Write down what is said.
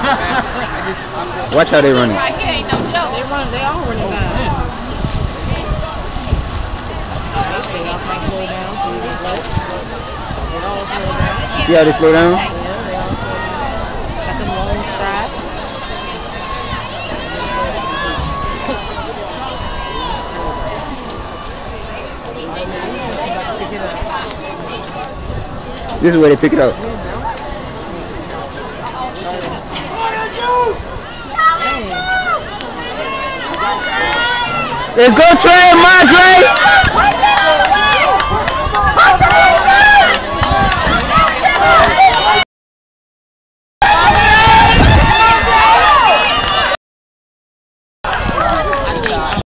Watch how they running. They all running down. See how they slow down? Yeah, they all slow down. Got them long strides. This is where they pick it up. Let's go, Trey, Madre!